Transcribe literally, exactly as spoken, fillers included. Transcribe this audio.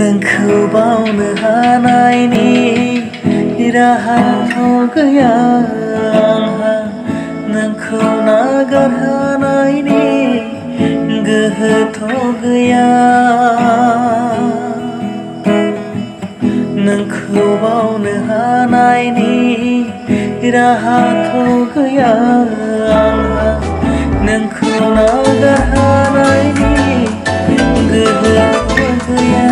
नोंखौ बावनो हानायनि राहाथ' गैया आंहा, नोंखौ नागारहानायनि गोहोथ' गैया। नोंखौ बावनो हानायनि राहाथ' गैया आंहा, नोंखौ नागारहानायनि गोहोथ' गैया।